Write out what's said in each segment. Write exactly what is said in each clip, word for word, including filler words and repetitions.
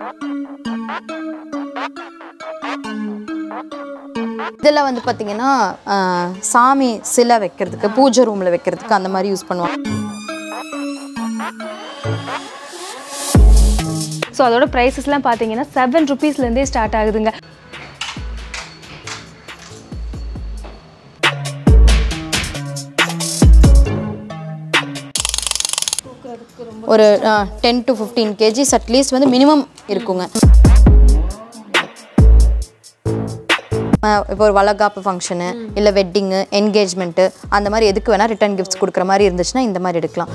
இதெல்லாம் வந்து பாத்தீங்கன்னா சாமி சிலை வைக்கிறதுக்கு பூஜை ரூம்ல வைக்கிறதுக்கு அந்த மாதிரி யூஸ் பண்ணுவாங்க. ஸோ அதோட ப்ரைஸஸ்லாம் பார்த்தீங்கன்னா செவன் ருபீஸ்லேருந்தே ஸ்டார்ட் ஆகுதுங்க. ஒரு ten to fifteen KGs at least வந்து மினிமம் இருக்குங்க. இப்போ ஒரு வளகாப்பு ஃபங்க்ஷனு இல்லை வெட்டிங்கு என்கேஜ்மெண்ட்டு அந்த மாதிரி எதுக்கு வேணால் ரிட்டர்ன் கிஃப்ட்ஸ் கொடுக்குற மாதிரி இருந்துச்சுன்னா இந்த மாதிரி எடுக்கலாம்.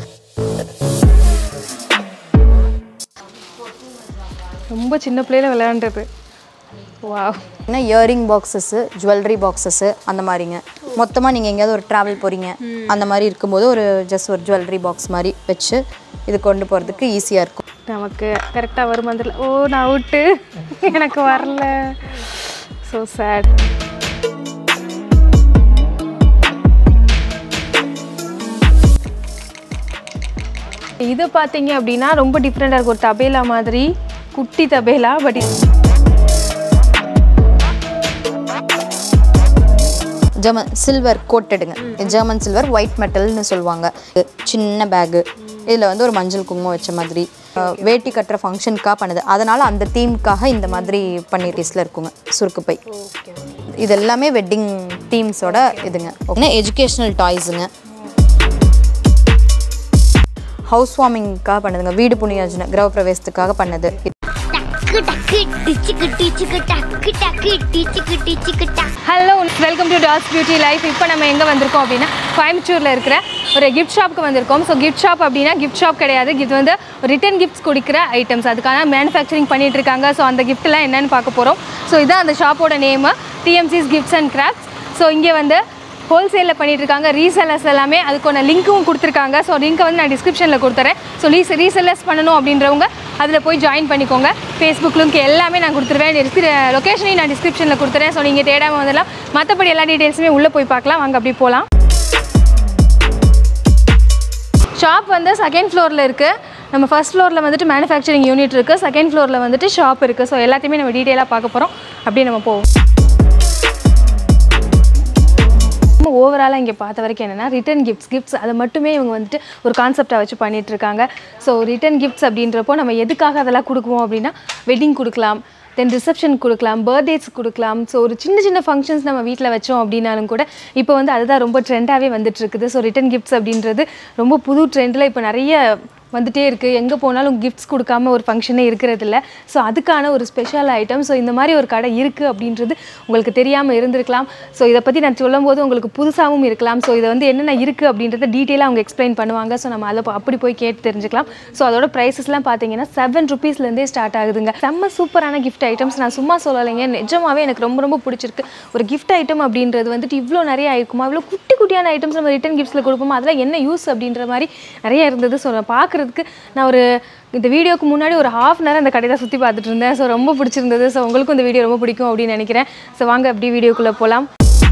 ரொம்ப சின்ன பிள்ளையில விளையாண்டுறது. வாவ். ஏன்னா இயரிங் பாக்ஸஸ்ஸு ஜுவல்லரி பாக்ஸஸ்ஸு அந்த மாதிரிங்க. மொத்தமாக நீங்கள் எங்கேயாவது ஒரு ட்ராவல் போகிறீங்க அந்த மாதிரி இருக்கும்போது ஒரு ஜஸ்ட் ஒரு ஜுவல்லரி பாக்ஸ் மாதிரி வச்சு இது கொண்டு போகிறதுக்கு ஈஸியாக இருக்கும். நமக்கு கரெக்டாக வரும் வந்துடல. ஓ நான் அவுட்டு, எனக்கு வரல. So sad. இது பார்த்தீங்க அப்படின்னா ரொம்ப டிஃப்ரெண்டாக இருக்கும். ஒரு தபேலா மாதிரி, குட்டி தபேலா. பட் ஜெர்மன் சில்வர் கோட்டடுங்க. ஜெர்மன் சில்வர் ஒயிட் மெட்டல்னு சொல்லுவாங்க. சின்ன பேகு, இதில் வந்து ஒரு மஞ்சள் குங்குமம் வச்ச மாதிரி வேட்டி கட்டுற ஃபங்க்ஷனுக்காக பண்ணுது. அதனால் அந்த தீம்க்காக இந்த மாதிரி பண்ணி டேஸ்ட்டில் இருக்குங்க சுருக்கு பை. இது எல்லாமே வெட்டிங் தீம்ஸோட இதுங்க. ஓகே, எஜுகேஷ்னல் டாய்ஸுங்க. ஹவுஸ் வார்மிங்காக பண்ணதுங்க. வீடு புண்ணியாஜன கிரக பிரவேசத்துக்காக பண்ணது. Hello, welcome to Das beauty life. இப்போ நம்ம எங்கே வந்திருக்கோம் அப்படின்னா கோயம்புத்தூரில் இருக்கிற ஒரு கிஃப்ட் ஷாப்புக்கு வந்திருக்கோம். ஸோ கிஃப்ட் ஷாப் அப்படின்னா கிஃப்ட் ஷாப் கிடையாது, இது வந்து ரிட்டன் கிஃப்ட்ஸ் கொடுக்குற ஐட்டம்ஸ். அதுக்கான மேனுஃபேக்சரிங் பண்ணிட்டு இருக்காங்க. ஸோ அந்த கிஃப்ட்லாம் என்னென்னு பார்க்க போகிறோம். ஸோ இதுதான் அந்த ஷாப்போட name, TMC's gifts and crafts. So இங்கே வந்து ஹோல்சேலில் பண்ணிகிட்டு இருக்காங்க. ரீசெல்லர்ஸ் எல்லாமே அதுக்கான லிங்க்கும் கொடுத்துருக்காங்க. ஸோ லிங்க்கை வந்து நான் டிஸ்கிரிப்ஷனில் கொடுத்துறேன். ஸோ ரீஸ் ரீசெல்லர்ஸ் பண்ணணும் அப்படின்றவங்க அதில் போய் ஜாயின் பண்ணிக்கோங்க. ஃபேஸ்புக் லிங்க் எல்லாமே நான் கொடுத்துருவேன். லொக்கேஷனையும் நான் டிஸ்கிரிப்ஷனில் கொடுத்துறேன். ஸோ நீங்கள் தேடாமல் வந்துடலாம். மற்றபடி எல்லா டீட்டெயில்ஸுமே உள்ளே போய் பார்க்கலாம். வாங்க அப்படி போகலாம். ஷாப் வந்து செகண்ட் ஃப்ளோரில் இருக்குது. நம்ம ஃபர்ஸ்ட் ஃப்ளோரில் வந்துட்டு மேனுஃபேக்சரிங் யூனிட் இருக்குது, செகண்ட் ஃப்ளோரில் வந்துட்டு ஷாப் இருக்குது. ஸோ எல்லாத்தையுமே நம்ம டீட்டெயிலாக பார்க்க போகிறோம். அப்படியே நம்ம போவோம். ஓவராலாக இங்கே பார்த்த வரைக்கும் என்னென்னா ரிட்டன் கிஃப்ட்ஸ் கிஃப்ட்ஸ் அதை மட்டுமே இவங்க வந்துட்டு ஒரு கான்செப்டாக வச்சு பண்ணிகிட்டு இருக்காங்க. ஸோ ரிட்டன் கிஃப்ட்ஸ் அப்படின்றப்போ நம்ம எதுக்காக அதெல்லாம் கொடுக்குவோம் அப்படின்னா வெட்டிங் கொடுக்கலாம், தென் ரிசப்ஷன் கொடுக்கலாம், பர்த்டேஸ் கொடுக்கலாம். ஸோ ஒரு சின்ன சின்ன ஃபங்க்ஷன்ஸ் நம்ம வீட்டில் வச்சோம் அப்படின்னாலும் கூட இப்போ வந்து அதுதான் ரொம்ப ட்ரெண்டாகவே வந்துட்டு இருக்குது. ஸோ ரிட்டன் கிஃப்ட்ஸ் அப்படின்றது ரொம்ப புது ட்ரெண்டில் இப்போ நிறைய வந்துட்டே இருக்குது. எங்கே போனாலும் கிஃப்ட்ஸ் கொடுக்காம ஒரு ஃபங்க்ஷனே இருக்கிறது இல்லை. ஸோ அதுக்கான ஒரு ஸ்பெஷல் ஐட்டம். ஸோ இந்த மாதிரி ஒரு கடை இருக்குது அப்படின்றது உங்களுக்கு தெரியாமல் இருந்திருக்கலாம். ஸோ இதை பற்றி நான் சொல்லும்போது உங்களுக்கு புதுசாகவும் இருக்கலாம். ஸோ இதை வந்து என்னென்ன இருக்குது அப்படின்றத டீட்டெயிலாக அவங்க எக்ஸ்பிளைன் பண்ணுவாங்க. ஸோ நம்ம அதை அப்படி போய் கேட்டு தெரிஞ்சுக்கலாம். ஸோ அதோட ப்ரைஸஸ்லாம் பார்த்தீங்கன்னா செவன் ருபீஸ்லேருந்தே ஸ்டார்ட் ஆகுதுங்க. செம்ம சூப்பரான கிஃப்ட் ஐட்டம்ஸ். நான் சும்மா சொல்லலைங்க, நிஜமாவே எனக்கு ரொம்ப ரொம்ப பிடிச்சிருக்கு. ஒரு கிஃப்ட் ஐட்டம் அப்படின்றது வந்துட்டு இவ்வளோ நிறைய ஆயிருக்குமா, இவ்வளோ குட்டி குட்டியான ஐட்டம்ஸ் நம்ம ரிட்டன் கிஃப்ட்ஸில் கொடுப்போமா, அதெல்லாம் என்ன யூஸ் அப்படின்ற மாதிரி நிறைய இருந்தது. ஸோ நான் பார்க்குறது நான் ஒரு இந்த வீடியோக்கு முன்னாடி ஒரு ஹாஃப் அன் ஹவர் அந்த கடையை தான் சுற்றி பார்த்துட்டு இருந்தேன். ஸோ ரொம்ப பிடிச்சிருந்தது. ஸோ உங்களுக்கும் இந்த வீடியோ ரொம்ப பிடிக்கும் அப்படின்னு நினைக்கிறேன். ஸோ வாங்க அப்படி வீடியோக்குள்ளே போகலாம்.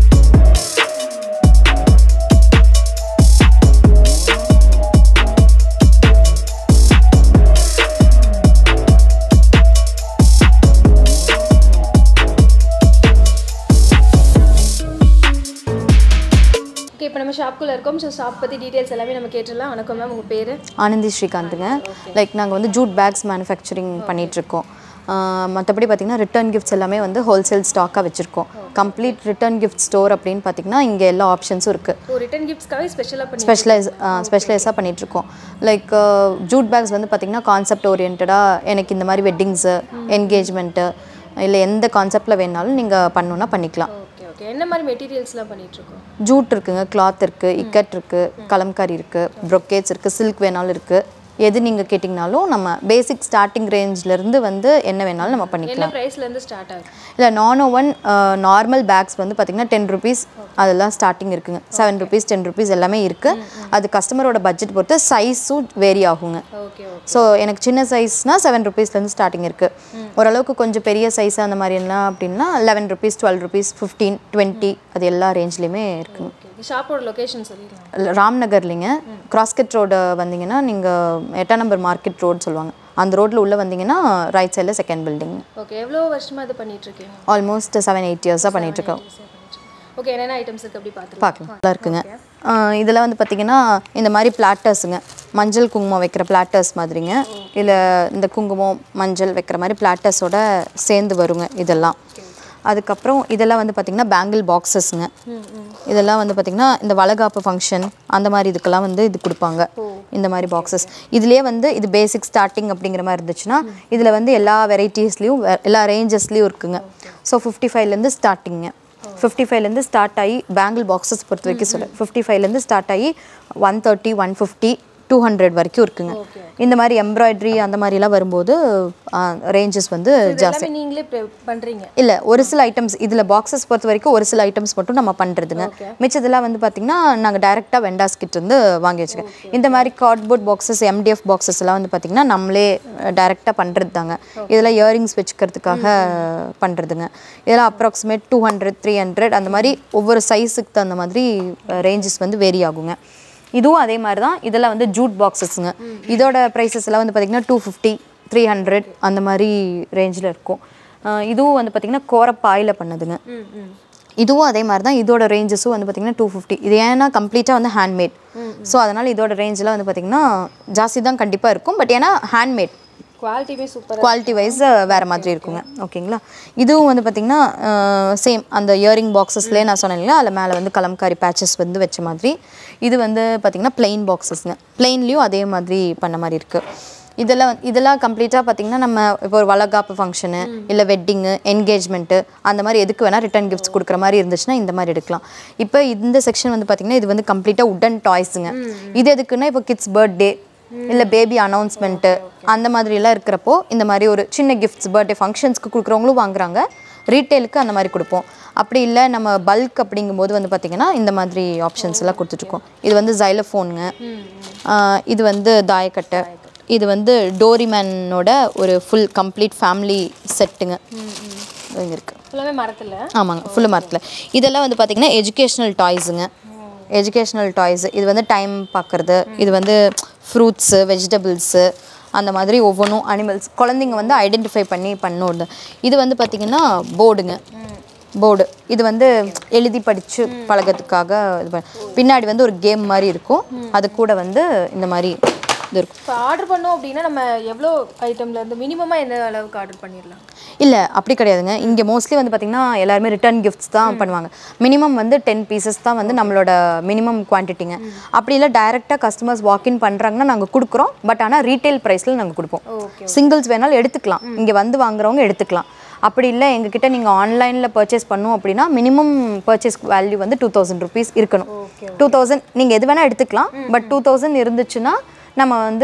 இப்போ நம்ம ஷாப்புக்குள்ளே இருக்கோம். ஸோ ஷாப் பற்றி டீட்டெயில்ஸ் எல்லாமே நம்ம கேட்டுடலாம். வணக்கம் மேம், உங்கள் பேர்? ஆனந்தி ஸ்ரீகாந்துங்க. லைக் நாங்கள் வந்து ஜூட் பேக்ஸ் மேனுஃபேக்சரிங் பண்ணிகிட்ருக்கோம். மற்றபடி பார்த்திங்கன்னா ரிட்டர்ன் கிஃப்ட்ஸ் எல்லாமே வந்து ஹோல்சேல் ஸ்டாக்காக வச்சுருக்கோம். கம்ப்ளீட் ரிட்டர்ன் கிஃப்ட் ஸ்டோர் அப்படின்னு பார்த்திங்கன்னா இங்கே எல்லா ஆப்ஷன்ஸும் இருக்குது. ரிட்டர்ன் கிஃப்ட்ஸ்க்காக ஸ்பெஷலாக ஸ்பெஷலைஸ் ஸ்பெஷலைஸாக பண்ணிகிட்ருக்கோம். லைக் ஜூட் பேக்ஸ் வந்து பார்த்திங்கன்னா கான்செப்ட் ஓரியன்டாக எனக்கு இந்த மாதிரி வெட்டிங்ஸு என்கேஜ்மெண்ட்டு இல்லை எந்த கான்செப்டில் வேணாலும் நீங்கள் பண்ணணுன்னா பண்ணிக்கலாம். என்ன மாதிரி மெட்டீரியல்ஸ்லாம் பண்ணிட்டு இருக்கோம்? ஜூட் இருக்குங்க, கிளாத் இருக்குது, இக்கட் இருக்குது, கலம்காரி இருக்குது, ப்ரொக்கேட்ஸ் இருக்குது, சில்க் வேணாலும் இருக்குது. எது நீங்கள் கேட்டிங்கனாலும் நம்ம பேசிக் ஸ்டார்டிங் ரேஞ்சிலேருந்து வந்து என்ன வேணாலும் நம்ம பண்ணிக்கலாம். என்ன ப்ரைஸ்லேருந்து ஸ்டார்ட் ஆகும்? இல்லை நானோ ஒன் நார்மல் பேக்ஸ் வந்து பார்த்திங்கன்னா டென் ருபீஸ் அதெல்லாம் ஸ்டார்டிங் இருக்குங்க. செவன் ருபீஸ் டென் ருபீஸ் எல்லாமே இருக்குது. அது கஸ்டமரோட பட்ஜெட் பொறுத்து சைஸும் வேரி ஆகுங்க. ஸோ எனக்கு சின்ன சைஸ்னால் செவன் ருபீஸ்லேருந்து ஸ்டார்டிங் இருக்குது. ஓரளவுக்கு கொஞ்சம் பெரிய சைஸ் அந்த மாதிரி என்ன அப்படின்னா eleven rupees twelve rupees fifteen twenty அது எல்லா ரேஞ்ச்லேயுமே இருக்குங்க. ஷாப்போட லொகேஷன் சொல்லிடலாம். ராம்நகர்லிங்க. கிராஸ்கட் ரோடு வந்தீங்கன்னா நீங்கள் எட்டாம் நம்பர் மார்க்கெட் ரோடு சொல்லுவாங்க, அந்த ரோட்டில் உள்ளே வந்தீங்கன்னா ரைட் சைடில் செகண்ட் பில்டிங். ஓகே, எவ்வளோ வருஷமாக அது பண்ணிகிட்ருக்கீங்க? ஆல்மோஸ்ட் செவன் எயிட் இயர்ஸாக பண்ணிகிட்ருக்கோம். ஓகே, என்னென்ன ஐட்டம்ஸ் இருக்குது அப்படி பார்த்து பார்க்கலாம். நல்லா இருக்குங்க. இதில் வந்து பார்த்திங்கன்னா இந்த மாதிரி பிளாட்டர்ஸுங்க, மஞ்சள் குங்குமம் வைக்கிற பிளாட்டர்ஸ் மாதிரிங்க. இல்லை இந்த குங்குமம் மஞ்சள் வைக்கிற மாதிரி பிளாட்டர்ஸோட சேர்ந்து வருங்க இதெல்லாம். அதுக்கப்புறம் இதெல்லாம் வந்து பார்த்திங்கன்னா பேங்கிள் பாக்ஸஸ்ங்க. இதெல்லாம் வந்து பார்த்திங்கன்னா இந்த வளகாப்பு ஃபங்க்ஷன் அந்த மாதிரி இதுக்கெல்லாம் வந்து இது கொடுப்பாங்க இந்த மாதிரி பாக்ஸஸ். இதுலேயே வந்து இது பேசிக் ஸ்டார்டிங் அப்படிங்கிற மாதிரி இருந்துச்சுன்னா இதில் வந்து எல்லா வெரைட்டிஸ்லேயும் எல்லா ரேஞ்சஸ்லேயும் இருக்குங்க. ஸோ ஃபிஃப்டி ஃபைவ்லேருந்து ஸ்டார்டிங்க. ஃபிஃப்டி ஃபைவ்லேருந்து ஸ்டார்ட் ஆகி பேங்கிள் பாக்ஸஸ் பொறுத்த வரைக்கும் சொல்ல ஃபிஃப்டி ஃபைவ்லேருந்து ஸ்டார்ட் ஆகி one thirty one fifty two hundred வரைக்கும் இருக்குங்க. இந்த மாதிரி எம்ப்ராய்டரி அந்த மாதிரிலாம் வரும்போது ரேஞ்சஸ் வந்து ஜாஸ்தி. நீங்களே பண்ணுறீங்க? இல்லை, ஒரு சில ஐட்டம்ஸ் இதில் பாக்ஸஸ் பொறுத்த வரைக்கும் ஒரு சில ஐட்டம்ஸ் மட்டும் நம்ம பண்ணுறதுங்க. மிச்சதெல்லாம் வந்து பார்த்திங்கன்னா நாங்கள் டைரெக்டாக வெண்டாஸ் கிட்ட இருந்து வாங்கி வச்சுக்கோம். இந்த மாதிரி கார்ட்போர்ட் பாக்ஸஸ் எம்டிஎஃப் பாக்ஸஸ் எல்லாம் வந்து பார்த்திங்கன்னா நம்மளே டைரெக்டாக பண்ணுறது தாங்க. இதெல்லாம் இயரிங்ஸ் வச்சுக்கிறதுக்காக பண்ணுறதுங்க. இதெல்லாம் approximate two hundred three hundred அந்த மாதிரி ஒவ்வொரு சைஸுக்கு தகுந்த மாதிரி ரேஞ்சஸ் வந்து வேரி ஆகுங்க. இதுவும் அதே மாதிரி தான். இதெல்லாம் வந்து ஜூட் பாக்ஸஸ்ங்க. இதோட ப்ரைஸஸ் எல்லாம் வந்து பார்த்திங்கன்னா டூ ஃபிஃப்டி த்ரீ ஹண்ட்ரட் அந்த மாதிரி ரேஞ்சில் இருக்கும். இதுவும் வந்து பார்த்திங்கன்னா கோரப்பாயில் பண்ணதுங்க. இதுவும் அதே மாதிரி தான். இதோட ரேஞ்சஸும் வந்து பார்த்திங்கன்னா டூ ஃபிஃப்டி. இது ஏன்னா கம்ப்ளீட்டாக வந்து ஹேண்ட்மேட். ஸோ அதனால் இதோட ரேஞ்செலாம் வந்து பார்த்திங்கன்னா ஜாஸ்தி தான் கண்டிப்பாக இருக்கும். பட் ஏன்னா ஹேண்ட்மேட் குவாலிட்டிவே சூப்பர், குவாலிட்டி வைஸ் வேறு மாதிரி இருக்குங்க. ஓகேங்களா. இதுவும் வந்து பார்த்திங்கன்னா சேம் அந்த இயரிங் பாக்ஸஸ்லேயே நான் சொன்னேன் இல்லையா, அதில் மேலே வந்து கலம்காரி பேச்சஸ் வந்து வச்ச மாதிரி. இது வந்து பார்த்திங்கன்னா பிளெயின் பாக்ஸஸ்ங்க. பிளெயின்லேயும் அதே மாதிரி பண்ண மாதிரி இருக்குது. இதெல்லாம் இதெல்லாம் கம்ப்ளீட்டாக பார்த்திங்கன்னா நம்ம இப்போ ஒரு வளகாப்பு ஃபங்க்ஷனு இல்லை வெட்டிங்கு என்கேஜ்மெண்ட்டு அந்த மாதிரி எதுக்கு வேணால் ரிட்டர்ன் கிஃப்ட்ஸ் கொடுக்குற மாதிரி இருந்துச்சுன்னா இந்த மாதிரி எடுக்கலாம். இப்போ இந்த செக்ஷன் வந்து பார்த்திங்கன்னா இது வந்து கம்ப்ளீட்டாக உட்டன் டாய்ஸுங்க. இது எதுக்குன்னா இப்போ கிட்ஸ் பர்த்டே இல்லை பேபி அனௌன்ஸ்மெண்ட்டு அந்த மாதிரிலாம் இருக்கிறப்போ இந்த மாதிரி ஒரு சின்ன கிஃப்ட்ஸ் பர்த்டே ஃபங்க்ஷன்ஸ்க்கு கொடுக்குறவங்களும் வாங்குறாங்க. ரீட்டெயிலுக்கு அந்த மாதிரி கொடுப்போம். அப்படி இல்லை நம்ம பல்க் அப்படிங்கும்போது வந்து பார்த்திங்கன்னா இந்த மாதிரி ஆப்ஷன்ஸ் எல்லாம் கொடுத்துட்ருக்கோம். இது வந்து ஸைலோஃபோனுங்க. இது வந்து தாயக்கட்டை. இது வந்து டோரிமேனோட ஒரு ஃபுல் கம்ப்ளீட் ஃபேமிலி செட்டுங்க. இங்கே இருக்குது ஃபுல்லாகவே மரத்தில். ஆமாங்க, ஃபுல்லு மரத்தில். இதெல்லாம் வந்து பார்த்திங்கன்னா எஜுகேஷ்னல் டாய்ஸுங்க. Educational toys. இது வந்து டைம் பார்க்குறது. இது வந்து ஃப்ரூட்ஸு வெஜிடபிள்ஸு அந்த மாதிரி ஒவ்வொன்றும் அனிமல்ஸ் குழந்தைங்க வந்து ஐடென்டிஃபை பண்ணி பண்ணுறது. இது வந்து பார்த்திங்கன்னா போர்டுங்க. போர்டு இது வந்து எழுதி படித்து பழகிறதுக்காக இது பண்ண. பின்னாடி வந்து ஒரு கேம் மாதிரி இருக்கும். அது கூட வந்து இந்த மாதிரி இது இருக்கும். இப்போ ஆர்டர் பண்ணோம் அப்படின்னா நம்ம எவ்வளோ ஐட்டம்லேருந்து மினிமமாக என்ன அளவுக்கு ஆர்டர் பண்ணிடலாம்? இல்லை, அப்படி கிடையாதுங்க. இங்கே மோஸ்ட்லி வந்து பார்த்திங்கன்னா எல்லாருமே ரிட்டர்ன் கிஃப்ட்ஸ் தான் பண்ணுவாங்க. மினிமம் வந்து டென் பீசஸ் தான் வந்து நம்மளோட மினிமம் குவான்டிட்டிங்க. அப்படி இல்லை டைரெக்டாக கஸ்டமர்ஸ் வாக்இன் பண்ணுறாங்கன்னா நாங்கள் கொடுக்குறோம். பட் ஆனால் ரீட்டைல் ப்ரைஸில் நாங்கள் கொடுப்போம். சிங்கிள்ஸ் வேணாலும் எடுத்துக்கலாம், இங்கே வந்து வாங்குறவங்க எடுத்துக்கலாம். அப்படி இல்லை எங்ககிட்ட நீங்கள் ஆன்லைனில் பர்ச்சேஸ் பண்ணோம் அப்படின்னா மினிமம் பர்ச்சேஸ் வேல்யூ வந்து டூ தௌசண்ட் ருபீஸ் இருக்கணும். டூ தௌசண்ட் நீங்கள் எது வேணால் எடுத்துக்கலாம். பட் டூ தௌசண்ட் இருந்துச்சுன்னா நம்ம வந்து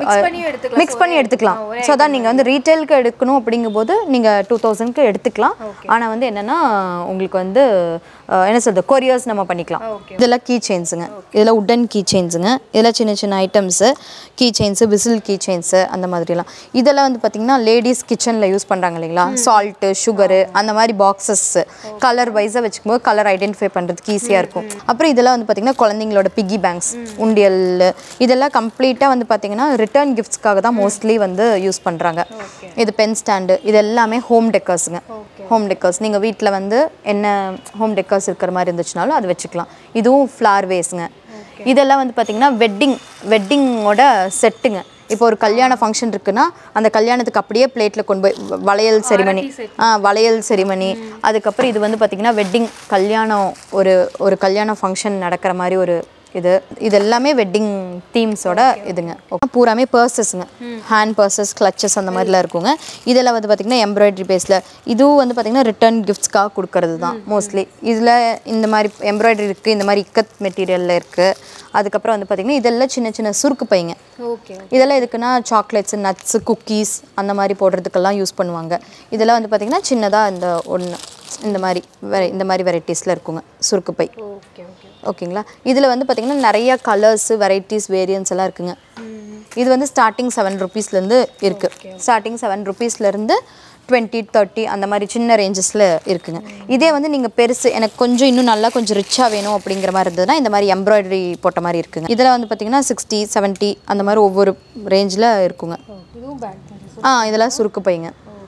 மிக்ஸ் பண்ணி எடுத்துக்கலாம். ஸோ தான் நீங்கள் வந்து ரீட்டைலுக்கு எடுக்கணும் அப்படிங்கும்போது நீங்கள் டூ தௌசண்ட்க்கு எடுத்துக்கலாம். ஆனால் வந்து என்னென்னா உங்களுக்கு வந்து என்ன சொல்கிறது கொரியர்ஸ் நம்ம பண்ணிக்கலாம். இதெல்லாம் கீ செயின்ஸுங்க. இதெல்லாம் உட்டன் கீ செயின்ஸுங்க. இதெல்லாம் சின்ன சின்ன items key chains whistle key chains அந்த மாதிரிலாம். இதெல்லாம் வந்து பார்த்திங்கன்னா லேடிஸ் கிச்சனில் யூஸ் பண்ணுறாங்க இல்லைங்களா, சால்ட்டு சுகரு அந்த மாதிரி பாக்ஸஸ் கலர் வைஸாக வச்சுக்கும் போது கலர் ஐடென்டிஃபை பண்ணுறதுக்கு ஈஸியாக இருக்கும். அப்புறம் இதெல்லாம் வந்து பார்த்திங்கன்னா குழந்தைங்களோட பிக்கி பேங்க்ஸ் உண்டியல் இதெல்லாம் கம்ப்ளீட்டாக வந்து பார்த்திங்கன்னா ரிட்டர்ன் கிஃப்ட்ஸ்க்காக தான் மோஸ்ட்லி வந்து யூஸ் பண்ணுறாங்க. இது பென் ஸ்டாண்டு இது எல்லாமே ஹோம் டெக்கர்ஸுங்க. ஹோம் டெக்கர்ஸ் நீங்கள் வீட்டில் வந்து என்ன ஹோம் டெக்கர்ஸ் இருக்கிற மாதிரி இருந்துச்சுனாலும் அது வச்சுக்கலாம். இதுவும் ஃப்ளார் வேஸுங்க. இதெல்லாம் வந்து பார்த்திங்கன்னா வெட்டிங் வெட்டிங்கோட செட்டுங்க. இப்போ ஒரு கல்யாண ஃபங்க்ஷன் இருக்குன்னா அந்த கல்யாணத்துக்கு அப்படியே பிளேட்டில் கொண்டு போய் வளையல் செரிமனி ஆ வளையல் செரிமனி அதுக்கப்புறம் இது வந்து பார்த்திங்கன்னா வெட்டிங் கல்யாணம் ஒரு ஒரு கல்யாண ஃபங்க்ஷன் நடக்கிற மாதிரி ஒரு இது இது எல்லாமே வெட்டிங் தீம்ஸோட இதுங்க. பூராமே பர்சஸ்ங்க. ஹேண்ட் பர்சஸ் கிளச்சஸ் அந்த மாதிரிலாம் இருக்குங்க. இதெல்லாம் வந்து பார்த்திங்கன்னா எம்ப்ராய்டரி பேஸில் இதுவும் வந்து பார்த்திங்கன்னா ரிட்டர்ன் கிஃப்ட்ஸ்க்காக கொடுக்கறது தான் மோஸ்ட்லி. இதில் இந்த மாதிரி எம்ப்ராய்டரி இருக்குது, இந்த மாதிரி இக்கத் மெட்டீரியலில் இருக்குது. அதுக்கப்புறம் வந்து பார்த்திங்கன்னா இதெல்லாம் சின்ன சின்ன சுருக்கு பைங்க. இதெல்லாம் எதுக்குன்னா சாக்லேட்ஸு நட்ஸு குக்கீஸ் அந்த மாதிரி போடுறதுக்கெல்லாம் யூஸ் பண்ணுவாங்க. இதெல்லாம் வந்து பார்த்திங்கன்னா சின்னதாக இந்த ஒன்று இந்த மாதிரி வெ இந்த மாதிரி வெரைட்டிஸில் இருக்குங்க சுருக்கு பை. ஓகேங்களா. இதில் வந்து பார்த்திங்கன்னா நிறைய கலர்ஸு வெரைட்டிஸ் வேரியன்ஸ் எல்லாம் இருக்குங்க. இது வந்து ஸ்டார்டிங் செவன் ருபீஸ்லேருந்து இருக்குது. ஸ்டார்டிங் செவன் ருபீஸ்லேருந்து டுவெண்ட்டி தேர்ட்டி அந்த மாதிரி சின்ன ரேஞ்சஸில் இருக்குங்க. இதே வந்து நீங்கள் பெருசு எனக்கு கொஞ்சம் இன்னும் நல்லா கொஞ்சம் ரிச்சாக வேணும் அப்படிங்கிற மாதிரி இருந்ததுன்னா இந்த மாதிரி எம்ப்ராய்டரி போட்ட மாதிரி இருக்குங்க. இதில் வந்து பார்த்திங்கன்னா சிக்ஸ்டி செவன்ட்டி அந்த மாதிரி ஒவ்வொரு ரேஞ்சில் இருக்குங்க. ஆ இதெல்லாம் சுருக்கு பைங்க.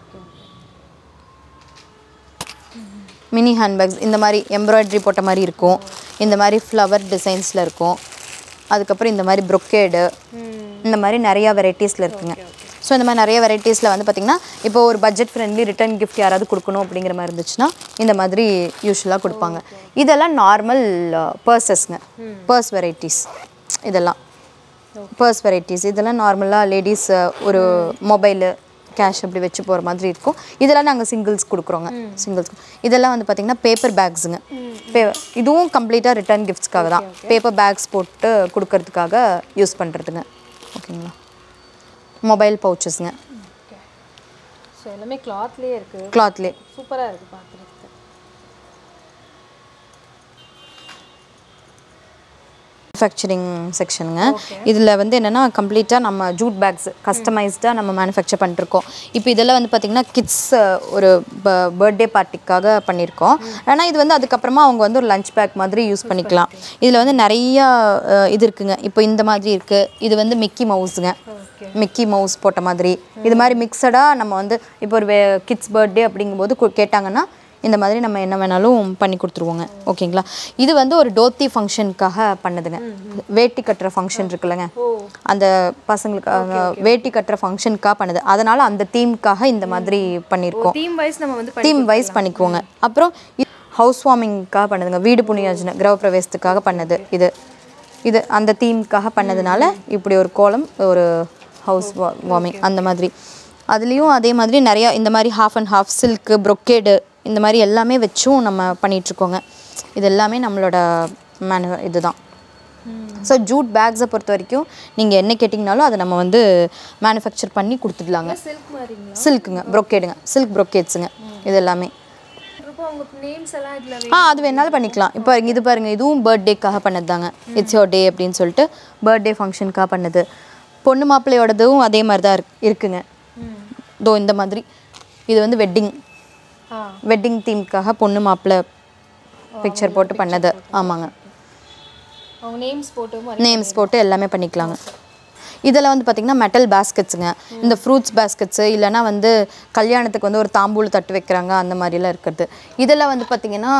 மினி ஹேண்ட்பேக்ஸ் இந்த மாதிரி எம்ப்ராய்டரி போட்ட மாதிரி இருக்கும். இந்த மாதிரி ஃப்ளவர் டிசைன்ஸில் இருக்கும். அதுக்கப்புறம் இந்த மாதிரி ப்ரொக்கேடு இந்த மாதிரி நிறையா வெரைட்டிஸில் இருக்குங்க. ஸோ இந்த மாதிரி நிறைய வெரைட்டிஸில் வந்து பார்த்திங்கன்னா இப்போ ஒரு பட்ஜெட் ஃப்ரெண்ட்லி ரிட்டர்ன் கிஃப்ட் யாராவது கொடுக்கணும் அப்படிங்கிற மாதிரி இருந்துச்சுன்னா இந்த மாதிரி யூஸ்வலாக கொடுப்பாங்க. இதெல்லாம் நார்மல் பர்சஸ்ங்க, பர்ஸ் வெரைட்டிஸ். இதெல்லாம் பர்ஸ் வெரைட்டிஸ் இதெல்லாம் நார்மலாக லேடிஸ் ஒரு மொபைலு கேஷ் அப்படி வச்சு போகிற மாதிரி இருக்கும். இதெல்லாம் நாங்கள் சிங்கிள்ஸ் கொடுக்குறோங்க. சிங்கிள்ஸ் இதெல்லாம் வந்து பார்த்திங்கன்னா பேப்பர் பேக்ஸுங்க. பே இதுவும் கம்ப்ளீட்டாக ரிட்டர்ன் கிஃப்ட்ஸ்க்காக தான். பேப்பர் பேக்ஸ் போட்டு கொடுக்கறதுக்காக யூஸ் பண்ணுறதுங்க. ஓகேங்களா. மொபைல் பவுச்சஸ்ங்க. ஸோ எல்லாமே கிளாத்லேயே இருக்குது. கிளாத்லேயே சூப்பராக இருக்குது பார்க்குறதுக்கு. மேனுஃபேக்சரிங் செக்ஷனுங்க. இதில் வந்து என்னென்னா கம்ப்ளீட்டாக நம்ம ஜூட் பேக்ஸ் கஸ்டமைஸ்டாக நம்ம மேனுஃபேக்சர் பண்ணிருக்கோம். இப்போ இதெல்லாம் வந்து பார்த்திங்கன்னா கிட்ஸ் ஒரு பர்த்டே பார்ட்டிக்காக பண்ணியிருக்கோம். ஆனால் இது வந்து அதுக்கப்புறமா அவங்க வந்து ஒரு லஞ்ச் பேக் மாதிரி யூஸ் பண்ணிக்கலாம். இதில் வந்து நிறையா இது இருக்குங்க. இப்போ இந்த மாதிரி இருக்குது. இது வந்து மிக்கி மவுஸுங்க. மிக்கி மவுஸ் போட்ட மாதிரி இது மாதிரி மிக்சடாக நம்ம வந்து இப்போ ஒரு கிட்ஸ் பர்த்டே அப்படிங்கும்போது கேட்டாங்கன்னா இந்த மாதிரி நம்ம என்ன வேணாலும் பண்ணி கொடுத்துருவோங்க. ஓகேங்களா. இது வந்து ஒரு டோத்தி ஃபங்க்ஷனுக்காக பண்ணதுங்க. வேட்டி கட்டுற ஃபங்க்ஷன் இருக்குல்லங்க, அந்த பசங்களுக்காக வேட்டி கட்டுற ஃபங்க்ஷனுக்காக பண்ணது. அதனால் அந்த தீமுக்காக இந்த மாதிரி பண்ணியிருக்கோம். தீம் வைஸ் நம்ம வந்து தீம் வைஸ் பண்ணிக்குவோங்க. அப்புறம் ஹவுஸ் வார்மிங்காக பண்ணதுங்க. வீடு புண்ணியாஜன கிரக பிரவேசத்துக்காக பண்ணது. இது இது அந்த தீமுக்காக பண்ணதுனால இப்படி ஒரு கோலம் ஒரு ஹவுஸ் வார்மிங் அந்த மாதிரி. அதுலேயும் அதே மாதிரி நிறையா இந்த மாதிரி half and half silk brocade இந்த மாதிரி எல்லாமே வச்சும் நம்ம பண்ணிகிட்ருக்கோங்க. இது எல்லாமே நம்மளோட மேனு இது தான். ஸோ ஜூட் பேக்ஸை பொறுத்த வரைக்கும் நீங்கள் என்ன கேட்டிங்கனாலும் அதை நம்ம வந்து மேனுஃபேக்சர் பண்ணி கொடுத்துடலாங்க. சில்க்குங்க, ப்ரொக்கேடுங்க, சில்க் ப்ரொக்கேட்ஸுங்க இது எல்லாமே. ஆ அது வேணாலும் பண்ணிக்கலாம். இப்போ இது பாருங்கள், இதுவும் பர்த்டேக்காக பண்ணது தாங்க. இட்ஸ் யோர் டே அப்படின்னு சொல்லிட்டு பர்த்டே ஃபங்க்ஷனுக்காக பண்ணது. பொண்ணு மாப்பிள்ளையோடதும் அதே மாதிரி தான் இருக்கு இருக்குங்க. தோ இந்த மாதிரி இது வந்து வெட்டிங் வெட்டிங் தீம்க்காக பொண்ணு மாப்பிள்ளை பிக்சர் போட்டு பண்ணது. ஆமாங்க. நேம்ஸ் போட்டு எல்லாமே பண்ணிக்கலாங்க. இதெல்லாம் வந்து பார்த்திங்கன்னா மெட்டல் பேஸ்கெட்ஸுங்க. இந்த ஃப்ரூட்ஸ் பேஸ்கெட்ஸு இல்லைனா வந்து கல்யாணத்துக்கு வந்து ஒரு தாம்பூல் தட்டு வைக்கிறாங்க அந்த மாதிரிலாம் இருக்கிறது. இதெல்லாம் வந்து பார்த்திங்கன்னா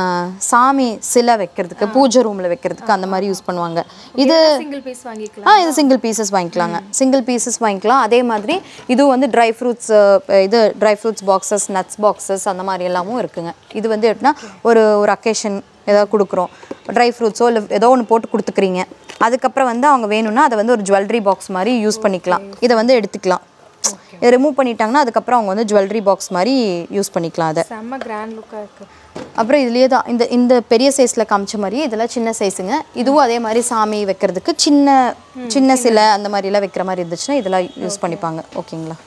சாமி சிலை வைக்கிறதுக்கு பூஜை ரூமில் வைக்கிறதுக்கு அந்த மாதிரி யூஸ் பண்ணுவாங்க. இது சிங்கிள் பீஸ் வாங்கிக்கலாம். ஆ இது சிங்கிள் பீசஸ் வாங்கிக்கலாங்க. சிங்கிள் பீசஸ் வாங்கிக்கலாம். அதே மாதிரி இதுவும் வந்து ட்ரை ஃப்ரூட்ஸ் இது dry fruits boxes, nuts boxes அந்த மாதிரி எல்லாமும் இருக்குங்க. இது வந்து எப்படின்னா ஒரு ஒரு அக்கேஷன் ஏதாவது கொடுக்குறோம், ட்ரை ஃப்ரூட்ஸோ இல்லை ஏதோ ஒன்று போட்டு கொடுத்துக்குறீங்க. அதுக்கப்புறம் வந்து அவங்க வேணும்னா அதை வந்து ஒரு ஜுவல்லரி பாக்ஸ் மாதிரி யூஸ் பண்ணிக்கலாம். இதை வந்து எடுத்துக்கலாம். இதை ரிமூவ் பண்ணிட்டாங்கன்னா அதுக்கப்புறம் அவங்க வந்து ஜுவல்லரி பாக்ஸ் மாதிரி யூஸ் பண்ணிக்கலாம். அதை செம்ம கிராண்ட் லுக்காக இருக்குது. அப்புறம் இதுலேயே தான் இந்த இந்த பெரிய சைஸில் காமிச்ச மாதிரி இதெல்லாம் சின்ன சைஸுங்க. இதுவும் அதே மாதிரி சாமி வைக்கிறதுக்கு சின்ன சின்ன சிலை அந்த மாதிரிலாம் வைக்கிற மாதிரி இருந்துச்சுன்னா இதெல்லாம் யூஸ் பண்ணிப்பாங்க. ஓகேங்களா.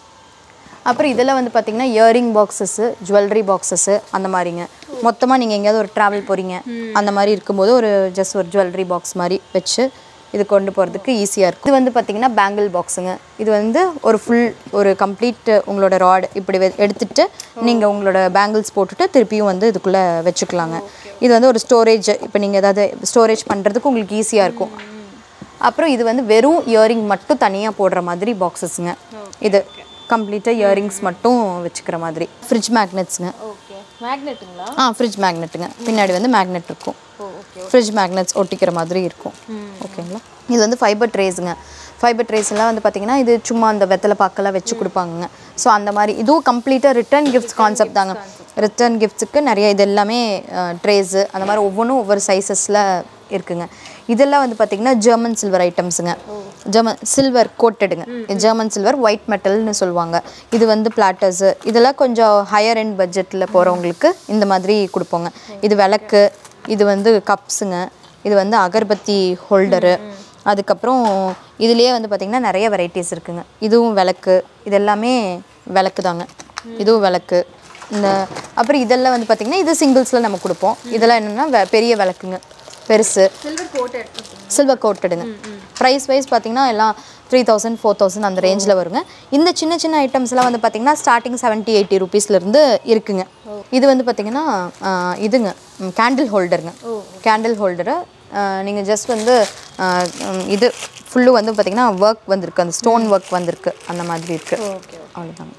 அப்புறம் இதெல்லாம் வந்து பார்த்திங்கன்னா இயரிங் பாக்ஸஸ்ஸு, ஜுவல்லரி பாக்ஸஸ்ஸு அந்த மாதிரிங்க. மொத்தமாக நீங்கள் எங்கேயாவது ஒரு ட்ராவல் போகிறீங்க அந்த மாதிரி இருக்கும்போது ஒரு ஜஸ்ட் ஒரு ஜுவல்லரி பாக்ஸ் மாதிரி வச்சு இது கொண்டு போகிறதுக்கு ஈஸியாக இருக்கும். இது வந்து பார்த்திங்கன்னா பேங்கிள் பாக்ஸுங்க. இது வந்து ஒரு ஃபுல் ஒரு கம்ப்ளீட் உங்களோட ராட் இப்படி எடுத்துகிட்டு நீங்கள் உங்களோட பேங்கிள்ஸ் போட்டுட்டு திருப்பியும் வந்து இதுக்குள்ளே வச்சுக்கலாங்க. இது வந்து ஒரு ஸ்டோரேஜ், இப்போ நீங்கள் ஏதாவது ஸ்டோரேஜ் பண்ணுறதுக்கு உங்களுக்கு ஈஸியாக இருக்கும். அப்புறம் இது வந்து வெறும் இயரிங் மட்டும் தனியாக போடுற மாதிரி பாக்ஸஸுங்க. இது கம்ப்ளீட்டாக இயரிங்ஸ் மட்டும் வச்சுக்கிற மாதிரி. ஃப்ரிட்ஜ் மேக்னெட்ஸுங்க. ஓகே. மேக்னெட்டுங்களா? ஆ ஃப்ரிட்ஜ் மேக்னெட்டுங்க. பின்னாடி வந்து மேக்னெட் இருக்கும். ஃப்ரிட்ஜ் மேக்னெட்ஸ் ஒட்டிக்கிற மாதிரி இருக்கும். ஓகேங்களா. இது வந்து ஃபைபர் ட்ரேஸுங்க. ஃபைபர் ட்ரேஸ் எல்லாம் வந்து பார்த்திங்கன்னா இது சும்மா அந்த வெத்தலை பாக்கெல்லாம் வச்சு கொடுப்பாங்க. ஸோ அந்த மாதிரி இதுவும் கம்ப்ளீட்டாக ரிட்டர்ன் கிஃப்ட்ஸ் கான்செப்ட் தாங்க. ரிட்டர்ன் கிஃப்ட்ஸுக்கு நிறைய இது எல்லாமே ட்ரேஸு அந்த மாதிரி ஒவ்வொன்றும் ஒவ்வொரு சைஸஸில் இருக்குங்க. இதெல்லாம் வந்து பார்த்திங்கன்னா ஜெர்மன் சில்வர் ஐட்டம்ஸுங்க. ஜெர்மன் சில்வர் கோட்டடுங்க. ஜெர்மன் சில்வர் ஒயிட் மெட்டல்னு சொல்லுவாங்க. இது வந்து பிளாட்டர்ஸு இதெல்லாம் கொஞ்சம் ஹையர் எண்ட் பட்ஜெட்டில் போகிறவங்களுக்கு இந்த மாதிரி கொடுப்போங்க. இது விளக்கு, இது வந்து கப்ஸுங்க, இது வந்து அகர்பத்தி ஹோல்டரு. அதுக்கப்புறம் இதுலேயே வந்து பார்த்திங்கன்னா நிறைய வெரைட்டிஸ் இருக்குங்க. இதுவும் விளக்கு, இது எல்லாமே விளக்கு தாங்க. இதுவும் விளக்கு. இந்த அப்புறம் இதெல்லாம் வந்து பார்த்திங்கன்னா இது சிங்கிள்ஸில் நம்ம கொடுப்போம். இதெல்லாம் என்னென்னா பெரிய விளக்குங்க, பெருசு, சில்வர் கோட்டடுங்க. ப்ரைஸ் வைஸ் பார்த்திங்கன்னா எல்லாம் த்ரீ தௌசண்ட் ஃபோர் தௌசண்ட் அந்த ரேஞ்சில் வருங்க. இந்த சின்ன சின்ன ஐட்டம்ஸ்லாம் வந்து பார்த்திங்கன்னா ஸ்டார்டிங் செவன்ட்டி எயிட்டி ருபீஸ்லேருந்து இருக்குங்க. இது வந்து பார்த்திங்கன்னா இதுங்க கேண்டில் ஹோல்டருங்க. கேண்டில் ஹோல்டரை நீங்கள் ஜஸ்ட் வந்து இது ஃபுல்லு வந்து பார்த்திங்கன்னா ஒர்க் வந்திருக்கு, அந்த ஸ்டோன் ஒர்க் வந்திருக்கு, அந்த மாதிரி இருக்குது. அவ்வளோதாங்க.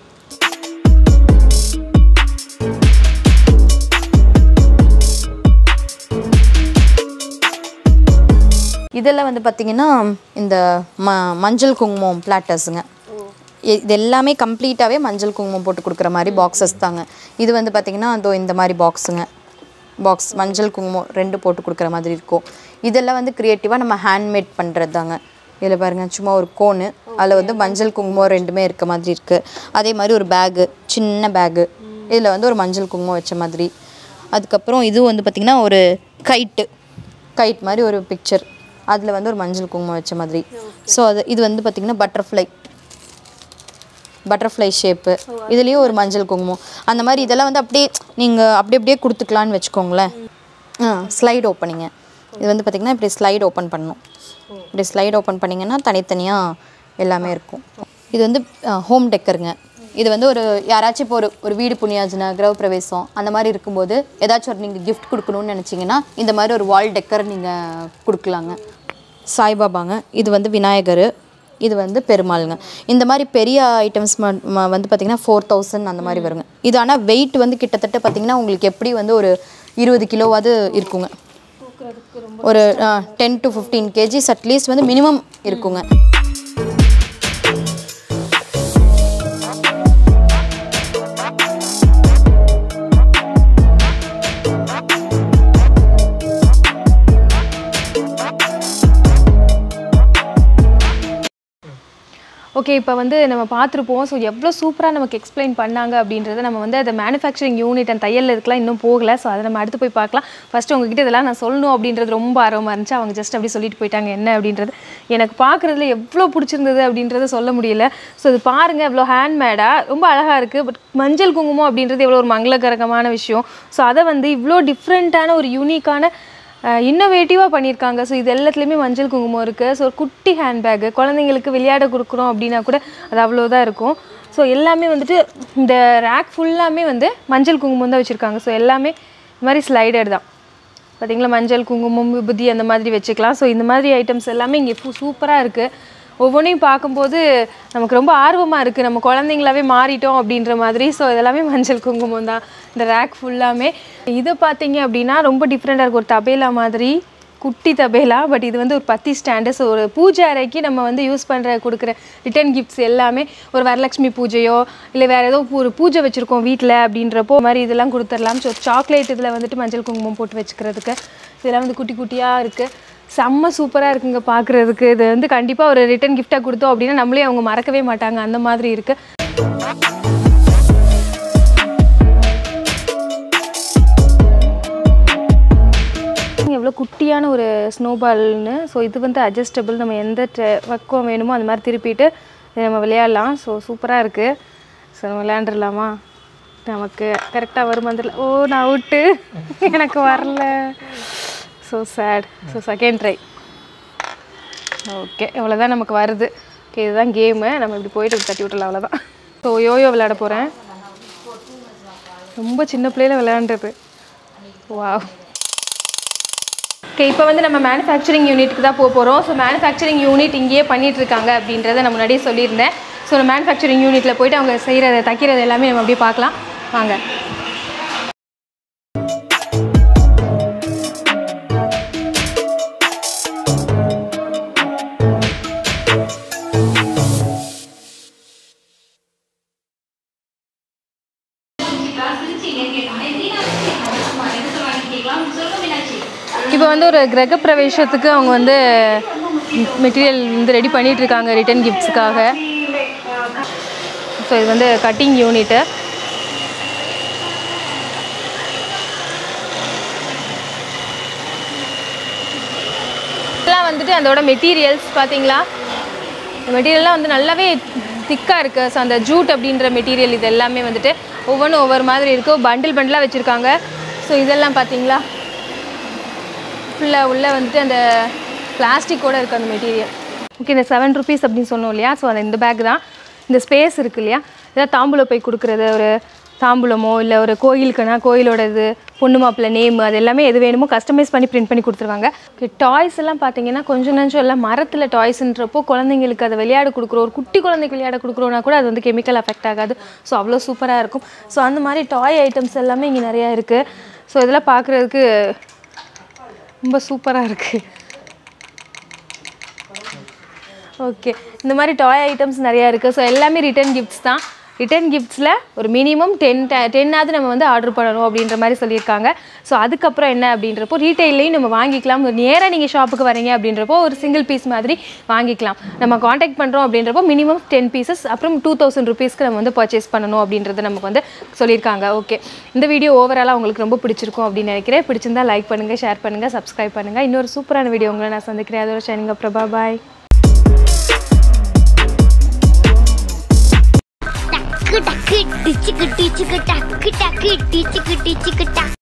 இதெல்லாம் வந்து பார்த்திங்கன்னா இந்த ம மஞ்சள் குங்குமம் பிளாட்டர்ஸுங்க. இது எல்லாமே கம்ப்ளீட்டாகவே மஞ்சள் குங்குமம் போட்டு கொடுக்குற மாதிரி பாக்ஸஸ் தாங்க. இது வந்து பார்த்திங்கன்னா அதோ இந்த மாதிரி பாக்ஸுங்க. பாக்ஸ் மஞ்சள் குங்குமம் ரெண்டு போட்டு கொடுக்குற மாதிரி இருக்கும். இதெல்லாம் வந்து க்ரியேட்டிவாக நம்ம ஹேண்ட்மேட் பண்ணுறது தாங்க. இதில் பாருங்கள், சும்மா ஒரு கோனு, அதில் வந்து மஞ்சள் குங்குமம் ரெண்டுமே இருக்க மாதிரி இருக்குது. அதே மாதிரி ஒரு பேகு, சின்ன பேகு, இதில் வந்து ஒரு மஞ்சள் குங்குமம் வச்ச மாதிரி. அதுக்கப்புறம் இது வந்து பார்த்திங்கன்னா ஒரு கைட்டு கைட் மாதிரி ஒரு பிக்சர், அதில் வந்து ஒரு மஞ்சள் குங்குமம் வச்ச மாதிரி. ஸோ அது இது வந்து பார்த்திங்கன்னா பட்டர்ஃப்ளை பட்டர்ஃப்ளை ஷேப்பு, இதுலேயும் ஒரு மஞ்சள் குங்குமம் அந்த மாதிரி. இதெல்லாம் வந்து அப்படியே நீங்கள் அப்படி அப்படியே கொடுத்துக்கலான்னு வச்சுக்கோங்களேன். ஆ ஸ்லைட் ஓப்பனிங்க. இது வந்து பார்த்திங்கன்னா இப்படி ஸ்லைட் ஓப்பன் பண்ணணும். இப்படி ஸ்லைட் ஓப்பன் பண்ணிங்கன்னா தனித்தனியாக எல்லாமே இருக்கும். இது வந்து ஹோம் டெக்கருங்க. இது வந்து ஒரு யாராச்சும் இப்போ ஒரு ஒரு வீடு புண்ணியாஜனா கிரக பிரவேசம் அந்த மாதிரி இருக்கும்போது ஏதாச்சும் ஒரு நீங்கள் கிஃப்ட் கொடுக்கணும்னு நினச்சிங்கன்னா இந்த மாதிரி ஒரு வால் டெக்கர் நீங்கள் கொடுக்கலாங்க. சாய்பாபாங்க. இது வந்து விநாயகர், இது வந்து பெருமாளுங்க. இந்த மாதிரி பெரிய ஐட்டம்ஸ் வந்து பார்த்திங்கன்னா ஃபோர் தௌசண்ட் அந்த மாதிரி வருங்க. இது ஆனால் வெயிட் வந்து கிட்டத்தட்ட பார்த்திங்கன்னா உங்களுக்கு எப்படி வந்து ஒரு இருபது கிலோவாவது இருக்குங்க. ஒரு ten to fifteen KGs at least வந்து மினிமம் இருக்குங்க. ஓகே, இப்போ வந்து நம்ம பார்த்துருப்போம். ஸோ எவ்வளோ சூப்பராக நமக்கு எக்ஸ்பிளைன் பண்ணாங்க அப்படின்றத நம்ம வந்து அதை மேனுஃபேக்சரிங் யூனிட் அண்ட் தையல் இருக்கலாம் இன்னும் போகலை. ஸோ அதை நம்ம அடுத்து போய் பார்க்கலாம். ஃபஸ்ட்டு உங்ககிட்ட இதெல்லாம் நான் சொல்லணும் அப்படின்றது ரொம்ப ஆர்வமாக இருந்துச்சு. அவங்க ஜஸ்ட் அப்படி சொல்லிட்டு போயிட்டாங்க என்ன அப்படின்றது. எனக்கு பார்க்குறதுல எவ்வளோ பிடிச்சிருந்தது அப்படின்றத சொல்ல முடியல. ஸோ இது பாருங்கள், எவ்வளோ ஹேண்ட்மேடாக ரொம்ப அழகாக இருக்குது. பட் மஞ்சள் குங்குமம் அப்படின்றது எவ்வளோ ஒரு மங்களகரகமான விஷயம். ஸோ அதை வந்து இவ்வளோ டிஃப்ரெண்ட்டான ஒரு யூனிக்கான இன்னோவேட்டிவாக பண்ணியிருக்காங்க. ஸோ இது எல்லாத்துலேயுமே மஞ்சள் குங்குமம் இருக்குது. ஸோ ஒரு குட்டி ஹேண்ட்பேக்கு குழந்தைங்களுக்கு விளையாட கொடுக்குறோம் அப்படின்னா கூட அது அவ்வளோதான் இருக்கும். ஸோ எல்லாமே வந்துட்டு இந்த ரேக் ஃபுல்லாமே வந்து மஞ்சள் குங்குமம் தான் வச்சுருக்காங்க. ஸோ எல்லாமே இந்த மாதிரி ஸ்லைடர் தான் பார்த்திங்களா. மஞ்சள் குங்குமம் விபூதி அந்த மாதிரி வச்சுக்கலாம். ஸோ இந்த மாதிரி ஐட்டம்ஸ் எல்லாமே இங்கே சூப்பராக இருக்குது. ஒவ்வொன்றையும் பார்க்கும்போது நமக்கு ரொம்ப ஆர்வமாக இருக்குது. நம்ம குழந்தைங்களாவே மாறிட்டோம் அப்படின்ற மாதிரி. ஸோ இதெல்லாமே மஞ்சள் குங்குமம் தான் இந்த ரேக் ஃபுல்லாமே. இதை பார்த்தீங்க அப்படின்னா ரொம்ப டிஃப்ரெண்ட்டாக இருக்கும். ஒரு தபேலா மாதிரி, குட்டி தபேலா. பட் இது வந்து ஒரு பத்தி ஸ்டாண்டு. ஸோ ஒரு பூஜை அறைக்கு நம்ம வந்து யூஸ் பண்ணுற கொடுக்குற ரிட்டன் கிஃப்ட்ஸ் எல்லாமே ஒரு வரலட்சுமி பூஜையோ இல்லை வேறு ஏதோ ஒரு பூஜை வச்சுருக்கோம் வீட்டில் அப்படின்றப்போ மாதிரி இதெல்லாம் கொடுத்துடலாம். ஸோ சாக்லேட் இதில் வந்துட்டு மஞ்சள் குங்குமம் போட்டு வச்சுக்கிறதுக்கு இதெல்லாம் வந்து குட்டி குட்டியாக இருக்குது. செம்ம சூப்பராக இருக்குங்க பார்க்குறதுக்கு. இது வந்து கண்டிப்பாக ஒரு ரிட்டன் கிஃப்டாக கொடுத்தோம் அப்படின்னா நம்மளே அவங்க மறக்கவே மாட்டாங்க, அந்த மாதிரி இருக்குது. எவ்வளோ குட்டியான ஒரு ஸ்னோபால்னு. ஸோ இது வந்து அட்ஜஸ்டபிள். நம்ம எந்த பக்கம் வேணுமோ அந்த மாதிரி திருப்பிட்டு நம்ம விளையாடலாம். ஸோ சூப்பராக இருக்குது. ஸோ நம்ம விளையாண்டுடலாமா? நமக்கு கரெக்டாக வரும் வந்துடல. ஓ நான் அவுட்டு, எனக்கு வரல. So sad. So second try. Okay, இவ்வளோதான் நமக்கு வருது. ஓகே, இதுதான் கேமு. நம்ம இப்படி போயிட்டு தட்டி விட்டலாம், அவ்வளோதான். ஸோ யோயோ விளையாட போகிறேன். ரொம்ப சின்ன பிள்ளையில விளையாண்டுது. வா. ஓகே, இப்போ வந்து நம்ம மேனுஃபேக்சரிங் யூனிட்டுக்கு தான் போக போகிறோம். ஸோ மேனுஃபேக்சரிங் யூனிட் இங்கேயே பண்ணிகிட்ருக்காங்க அப்படின்றத நான் முன்னாடியே சொல்லியிருந்தேன். ஸோ நம்ம மேனுஃபேக்சரிங் யூனிட்டில் போய்ட்டு அவங்க செய்கிறத தைக்கிறது எல்லாமே நம்ம அப்படியே பார்க்கலாம் வாங்க. இப்போ வந்து ஒரு கிரக பிரவேசத்துக்கு அவங்க வந்து மெட்டீரியல் வந்து ரெடி பண்ணிகிட்டு இருக்காங்க ரிட்டன் கிஃப்ட்ஸுக்காக. ஸோ இது வந்து கட்டிங் யூனிட்டு. இதெல்லாம் வந்துட்டு அதோட மெட்டீரியல்ஸ் பார்த்தீங்களா, இந்த மெட்டீரியல்லாம் வந்து நல்லாவே திக்காக இருக்குது. ஸோ அந்த ஜூட் அப்படின்ற மெட்டீரியல் இது எல்லாமே வந்துட்டு ஒவ்வொன்றும் ஒவ்வொரு மாதிரி இருக்குது. பண்டில் பண்டிலாக வச்சுருக்காங்க. ஸோ இதெல்லாம் பார்த்தீங்களா ஃபுல்லாக உள்ளே வந்துட்டு அந்த பிளாஸ்டிக்கோடு இருக்குது அந்த மெட்டீரியல். ஓகே இந்த செவன் ருபீஸ் அப்படின்னு சொன்னோம் இல்லையா ஸோ அந்த இந்த பேக் தான் இந்த ஸ்பேஸ் இருக்குது இல்லையா ஏதாவது தாம்பூலம் போய் கொடுக்குறது ஒரு தாம்பூலமோ இல்லை ஒரு கோயிலுக்குன்னா கோயிலோட இது பொண்ணு மாப்பிள்ளை நேம் அது எல்லாமே எது வேணுமோ கஸ்டமைஸ் பண்ணி பிரிண்ட் பண்ணி கொடுத்துருவாங்க. ஓகே டாய்ஸ் எல்லாம் பார்த்தீங்கன்னா கொஞ்சம் நஞ்சம் எல்லாம் மரத்தில் டாய்ஸ்ன்றப்போ குழந்தைங்களுக்கு அதை விளையாட கொடுக்குறோம் ஒரு குட்டி குழந்தைக்கு விளையாட கொடுக்குறோன்னா கூட அது வந்து கெமிக்கல் அஃபெக்ட் ஆகாது. ஸோ அவ்வளோ சூப்பராக இருக்கும். ஸோ அந்த மாதிரி டாய் ஐட்டம்ஸ் எல்லாமே இங்கே நிறையா இருக்குது. ஸோ இதெல்லாம் பார்க்குறதுக்கு ரொம்ப சூப்பராக இருக்குது. ஓகே இந்த மாதிரி டாய் ஐட்டம்ஸ் நிறையா இருக்குது. ஸோ எல்லாமே ரிட்டன் கிஃப்ட்ஸ் தான். ரிட்டன் கிஃப்ட்ஸில் ஒரு மினிமம் டென் டென்னாவது நம்ம வந்து ஆர்டர் பண்ணணும் அப்படின்ற மாதிரி சொல்லியிருக்காங்க. ஸோ அதுக்கப்புறம் என்ன அப்படின்றப்போ ரீட்டெயிலையும் நம்ம வாங்கிக்கலாம். நேராக நீங்கள் ஷாப்புக்கு வரீங்க அப்படின்றப்போ ஒரு சிங்கிள் பீஸ் மாதிரி வாங்கிக்கலாம். நம்ம காண்டாக்ட் பண்ணுறோம் அப்படின்றப்போ மினிமம் டென் பீசஸ் அப்புறம் டூ தௌசண்ட் ருபீஸ்க்கு நம்ம வந்து பர்ச்சேஸ் பண்ணணும் அப்படின்றது நமக்கு வந்து சொல்லியிருக்காங்க. ஓகே இந்த வீடியோ ஓவராலாக உங்களுக்கு ரொம்ப பிடிச்சிருக்கும் அப்படின்னு நினைக்கிறேன். பிடிச்சிருந்தா லைக் பண்ணுங்கள், ஷேர் பண்ணுங்கள், சப்ஸ்கிரைப் பண்ணுங்கள். இன்னொரு சூப்பரான வீடியோ உங்களை நான் சந்திக்கிறேன். அதோட ஷைனிங் பிரபா பாய். டக்கு டக்கு டிச்சுக்கு டிச்சுக்கு டக்கு டக்கு டிச்சுக்கு டிச்சுக்கு டக்கு.